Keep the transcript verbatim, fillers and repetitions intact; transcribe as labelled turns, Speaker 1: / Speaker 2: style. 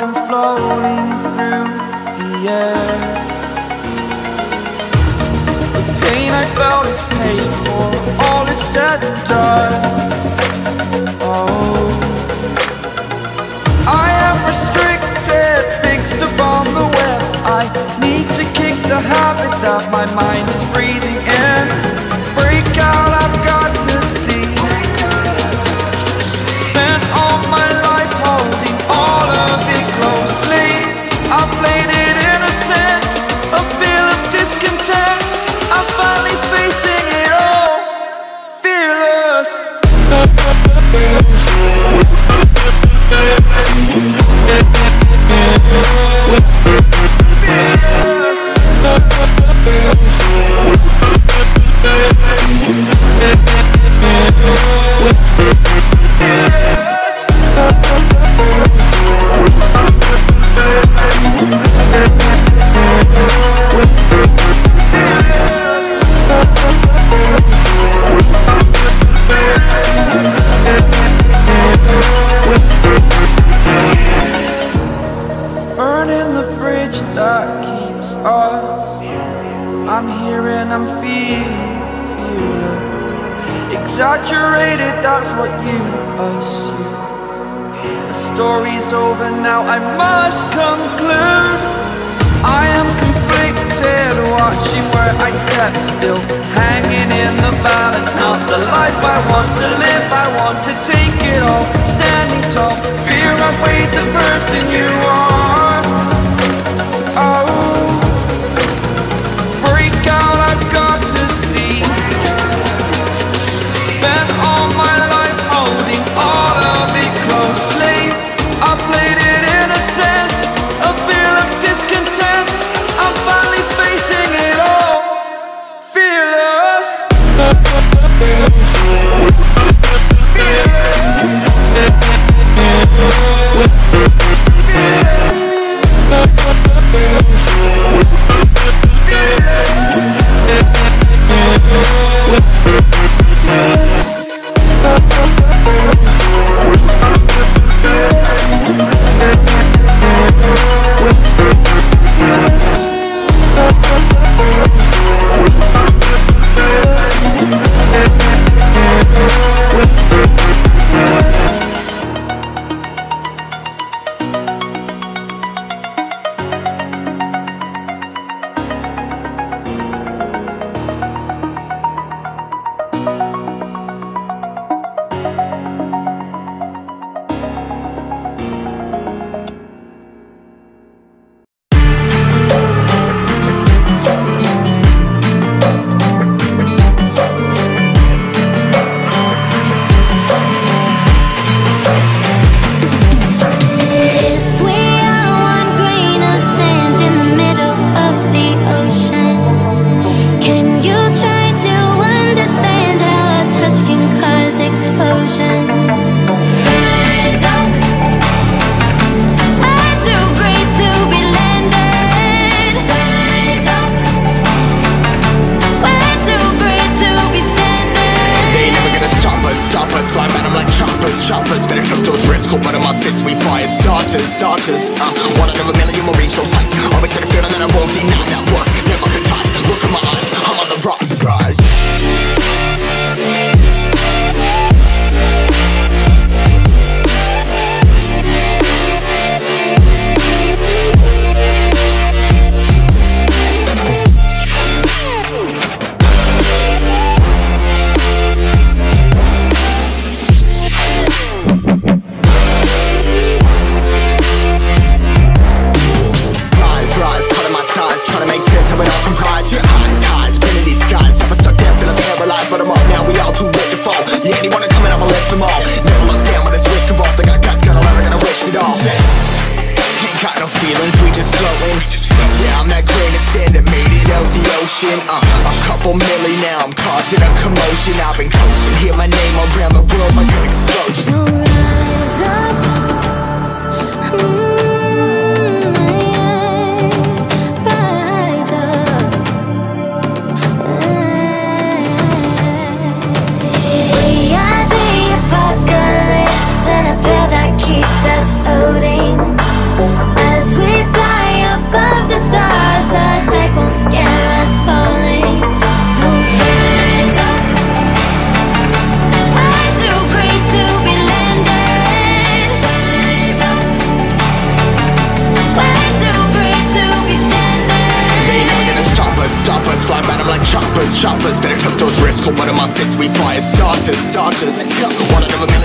Speaker 1: I'm floating through the air. The pain I felt is paid for, all is said and done. Oh, I am restricted, fixed upon the web. I need to kick the habit that my mind is breathing in. Break out, I've got to see. Spent all my life holding all of it closely. I played it innocent, a feel of discontent. I'm finally facing it all, fearless. Burning the bridge that keeps us. I'm here and I'm feeling fearless. Exaggerated, that's what you assume. The story's over now, I must conclude. I am conflicted, watching where I step still, hanging in the balance. Not the life I want to live, I want to take it all. Standing tall, fear I've weighed the person you are. Oh, break out, I've got to see. Spent all my life holding all of it closely. I played it innocent, a feel of discontent. I'm finally facing it all, fearless.
Speaker 2: fire starters, starters. One out of a million